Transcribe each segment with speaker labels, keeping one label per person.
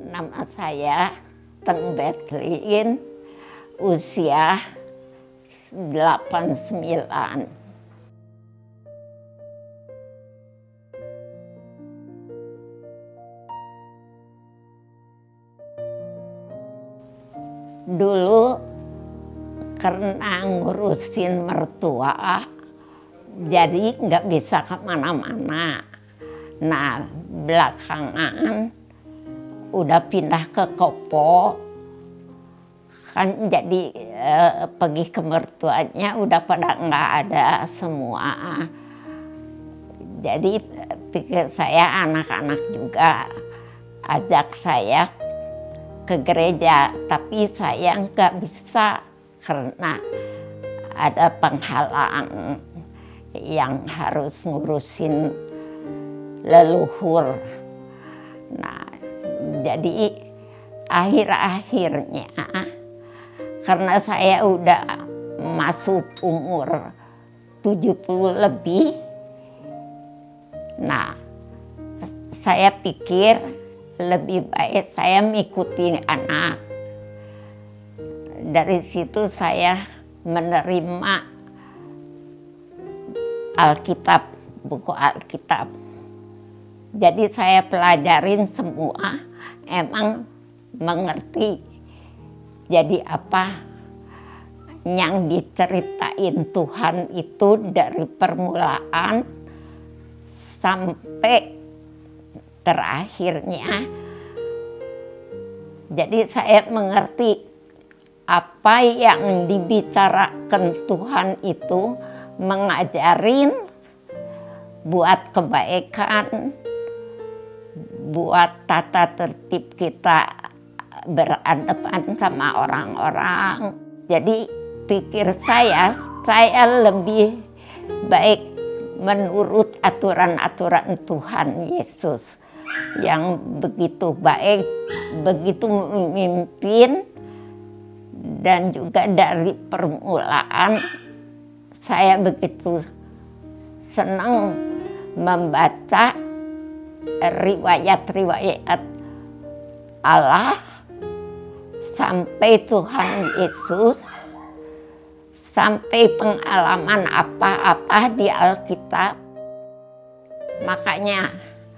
Speaker 1: Nama saya Teng Betlin, usia 89. Dulu karena ngurusin mertua, jadi nggak bisa kemana-mana. Nah, belakangan udah pindah ke Kopo, kan jadi pergi ke mertuanya udah pada nggak ada semua. Jadi pikir saya anak-anak juga ajak saya ke gereja, tapi saya nggak bisa karena ada penghalang yang harus ngurusin leluhur. Nah, jadi akhir-akhirnya karena saya udah masuk umur 70 lebih, nah saya pikir lebih baik saya mengikuti anak. Dari situ saya menerima Alkitab, buku Alkitab. Jadi saya pelajarin semua, emang mengerti jadi apa yang diceritain Tuhan itu dari permulaan sampai terakhirnya. Jadi saya mengerti apa yang dibicarakan Tuhan itu mengajarin buat kebaikan, buat tata tertib kita berhadapan sama orang-orang. Jadi pikir saya lebih baik menurut aturan-aturan Tuhan Yesus yang begitu baik, begitu memimpin, dan juga dari permulaan saya begitu senang membaca riwayat-riwayat Allah sampai Tuhan Yesus, sampai pengalaman apa-apa di Alkitab. Makanya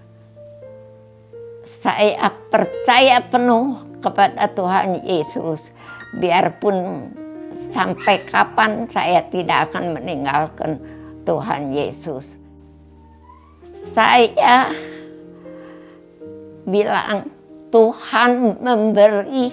Speaker 1: saya percaya penuh kepada Tuhan Yesus, biarpun sampai kapan saya tidak akan meninggalkan Tuhan Yesus. Saya bilang Tuhan memberi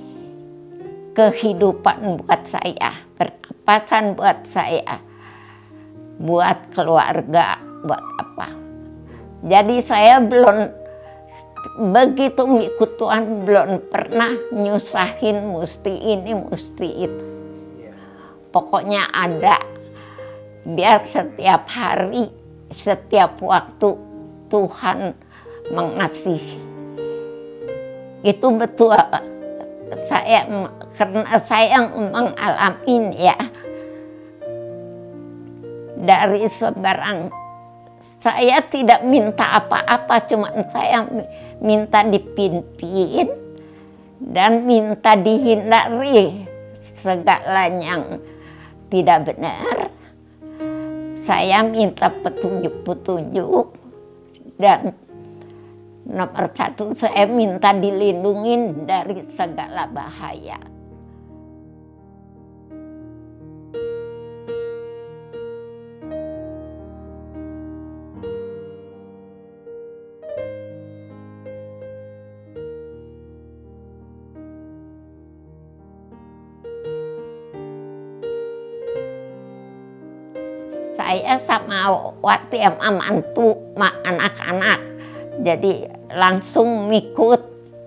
Speaker 1: kehidupan buat saya, pernapasan buat saya, buat keluarga, buat apa. Jadi saya belum begitu mengikut Tuhan, belum pernah nyusahin mesti ini, mesti itu. Pokoknya ada, biar setiap hari, setiap waktu Tuhan mengasihi. Itu betul. Karena saya mengalami ya, dari sebarang, saya tidak minta apa-apa, cuma saya minta dipimpin dan minta dihindari segala yang tidak benar. Saya minta petunjuk-petunjuk, dan nomor satu saya minta dilindungi dari segala bahaya. Saya sama waktu yang mantu anak-anak, jadi langsung mikut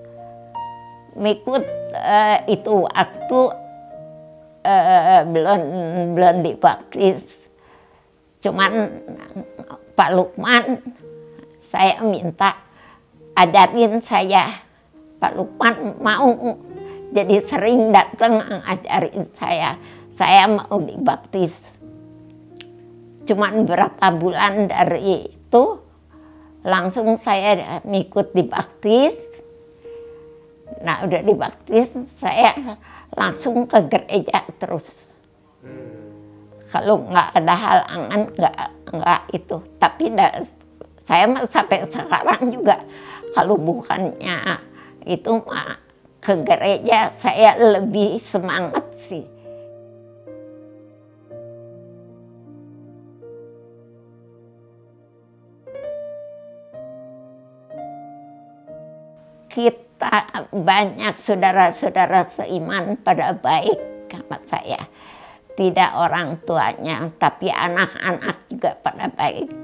Speaker 1: itu waktu belum dibaptis. Cuman Pak Lukman saya minta ajarin saya. Pak Lukman mau, jadi sering datang ngajarin saya. Saya mau dibaptis. Cuman berapa bulan dari itu langsung saya ngikut dibaptis. Nah udah dibaptis saya langsung ke gereja terus. Kalau nggak ada halangan nggak itu. Tapi saya sampai sekarang juga kalau bukannya itu mah ke gereja saya lebih semangat sih. Kita banyak saudara-saudara seiman pada baik sama saya. Tidak orang tuanya, tapi anak-anak juga pada baik.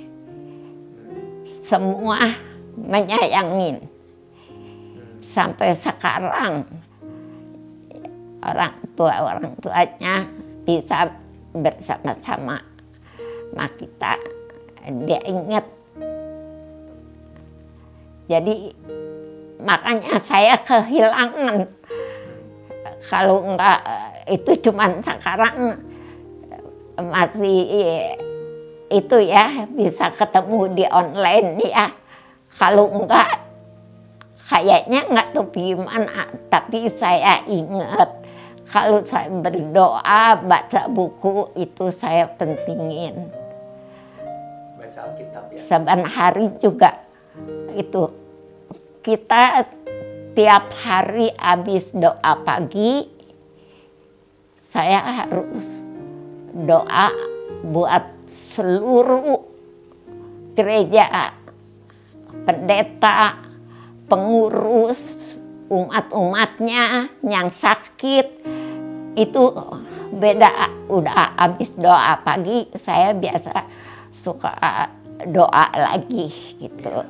Speaker 1: Semua menyayangin. Sampai sekarang orang tuanya bisa bersama-sama sama kita. Dia ingat. Jadi makanya saya kehilangan. Kalau enggak itu cuman sekarang masih itu ya bisa ketemu di online ya. Kalau enggak kayaknya enggak tahu gimana. Tapi saya ingat kalau saya berdoa baca buku itu saya pentingin.
Speaker 2: Baca Alkitab ya.
Speaker 1: Saban hari juga itu kita tiap hari habis doa pagi, saya harus doa buat seluruh gereja, pendeta, pengurus, umat-umatnya yang sakit. Itu beda, udah habis doa pagi, saya biasa suka doa lagi gitu.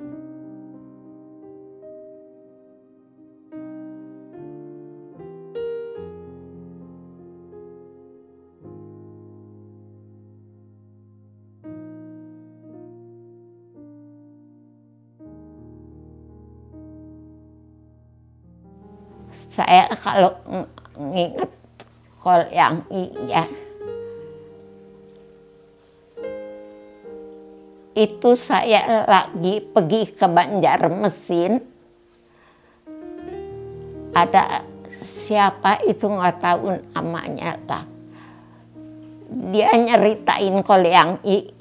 Speaker 1: Saya kalau nginget Kol Yang ya, itu saya lagi pergi ke Banjarmasin. Ada siapa itu nggak tahu namanya lah. Dia nyeritain Kol Yang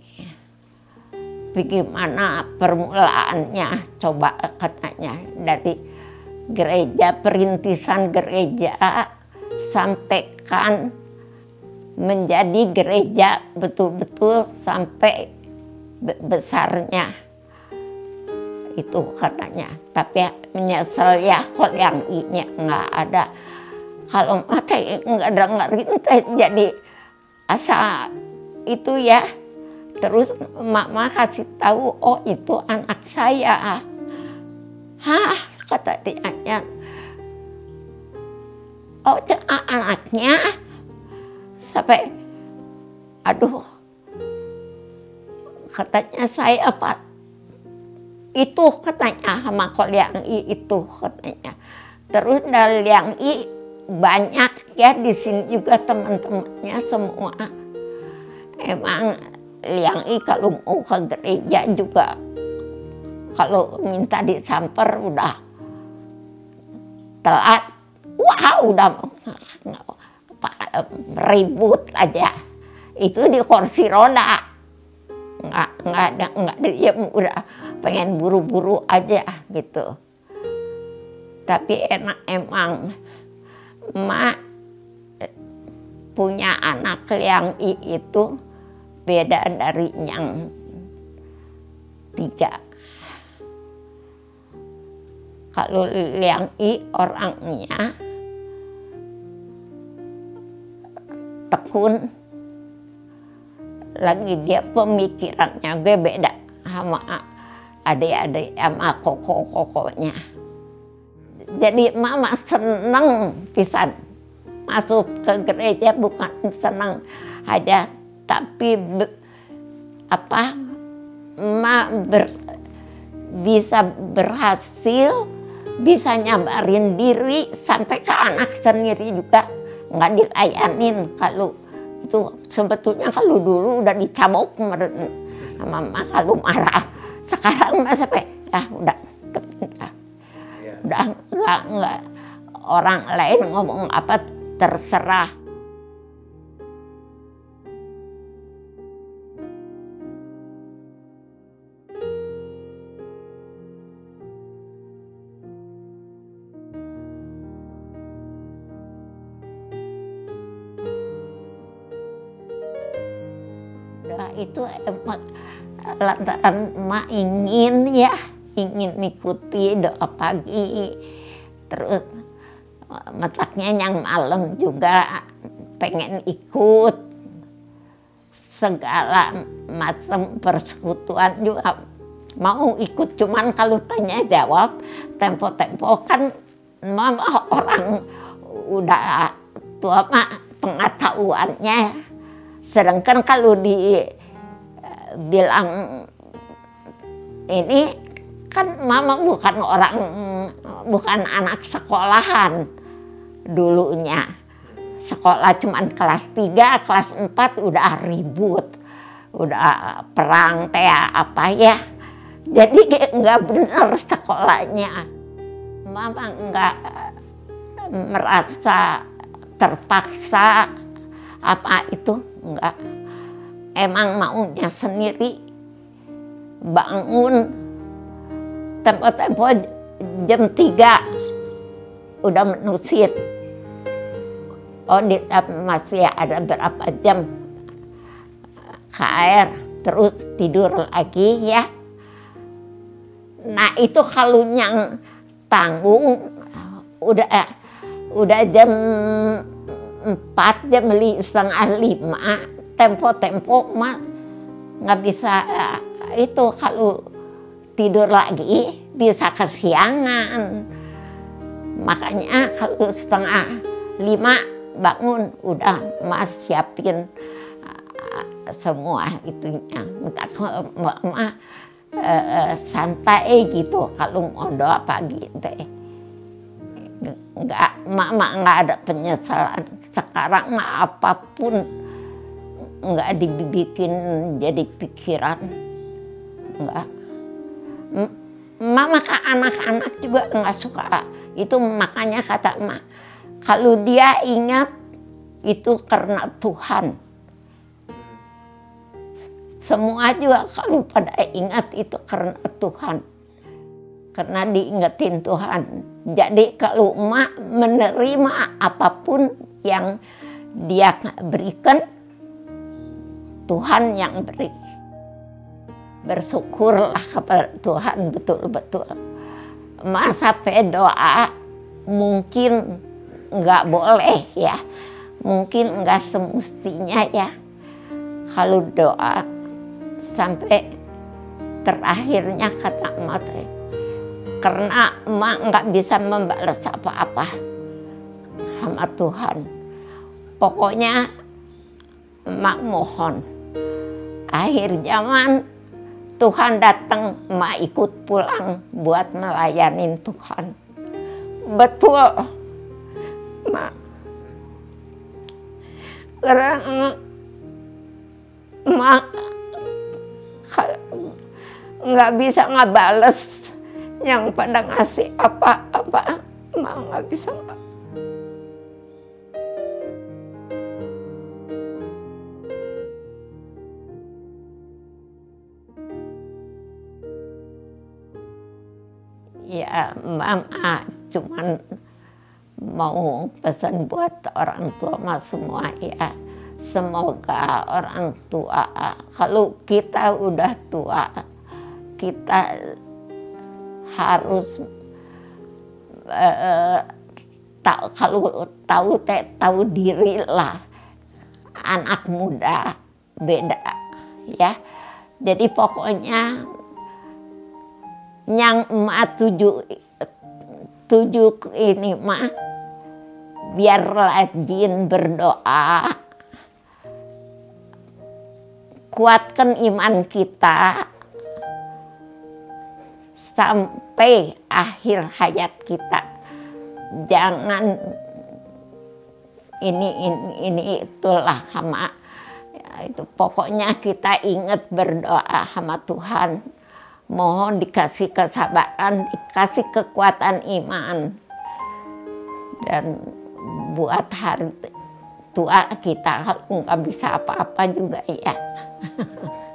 Speaker 1: bagaimana permulaannya, coba katanya dari gereja, perintisan gereja sampaikan menjadi gereja betul-betul sampai besarnya itu katanya. Tapi menyesal ya Kol Yang I-nya nggak ada. Kalau mata nggak dengerin jadi asa itu ya. Terus mama kasih tahu, oh itu anak saya. Hah? Kata dia, oh anaknya, sampai, aduh, katanya saya apa, itu katanya sama Kol Yang I itu katanya. Terus dari Yang I banyak ya di sini juga teman-temannya semua. Emang Yang I kalau mau ke gereja juga, kalau minta disamper udah telat, wah udah ribut aja. Itu di kursi roda, nggak diem, udah pengen buru-buru aja gitu. Tapi enak emang, mak punya anak Yang I itu beda dari yang tiga. Kalau Yang I orangnya tekun, lagi dia pemikirannya gue beda sama adik-adik sama koko-kokonya. Jadi mama seneng pisan masuk ke gereja, bukan seneng aja, tapi bisa berhasil, bisa nyabarin diri sampai ke anak sendiri juga nggak dilayanin. Kalau itu sebetulnya kalau dulu udah dicabok sama mama kalau marah. Sekarang mah sampai udah nggak enggak orang lain ngomong apa terserah. Itu emang lantaran emak ingin mengikuti doa pagi, terus mataknya yang malam juga pengen ikut segala macam persekutuan juga mau ikut, cuman kalau tanya jawab tempo-tempo kan mama orang udah tua mak pengetahuannya, sedangkan kalau bilang ini kan mama bukan anak sekolahan dulunya. Sekolah cuman kelas 3, kelas 4 udah ribut, udah perang apa ya. Jadi nggak benar sekolahnya. Mama nggak merasa terpaksa apa itu, enggak. Emang maunya sendiri bangun tempo-tempo jam 3 udah menusit. Oh, masih ada berapa jam ke air, terus tidur lagi ya. Nah itu kalau yang tanggung udah jam 4, jam 4:30 tempo-tempo mah nggak bisa itu, kalau tidur lagi bisa kesiangan. Makanya kalau 4:30 bangun udah mas siapin semua itunya. Mama santai gitu kalau mau doa pagi teh. Mama nggak ada penyesalan. Sekarang mah apapun nggak dibikin jadi pikiran, nggak. Mama ke anak-anak juga nggak suka itu, makanya kata emak kalau dia ingat itu karena Tuhan. Semua juga kalau pada ingat itu karena Tuhan, karena diingetin Tuhan. Jadi kalau emak menerima apapun yang dia berikan, Tuhan yang beri. Bersyukurlah kepada Tuhan betul-betul. Masa doa mungkin nggak boleh ya, mungkin nggak semestinya ya. Kalau doa sampai terakhirnya kata emak, karena emak nggak bisa membalas apa-apa sama Tuhan. Pokoknya emak mohon akhir zaman Tuhan datang, emak ikut pulang buat melayanin Tuhan. Betul, emak. Karena emak nggak bisa ngebales yang pada ngasih apa-apa, emak nggak bisa. Ya, mama cuman mau pesan buat orang tua mas semua ya. Semoga orang tua, kalau kita udah tua, kita harus tahu diri lah. Anak muda beda ya. Jadi pokoknya yang emak tuju ini mah biar rajin berdoa, kuatkan iman kita sampai akhir hayat kita. Jangan ini itulah sama itu. Pokoknya kita ingat berdoa sama Tuhan. Mohon dikasih kesabaran, dikasih kekuatan iman. Dan buat hari tua kita nggak bisa apa-apa juga ya.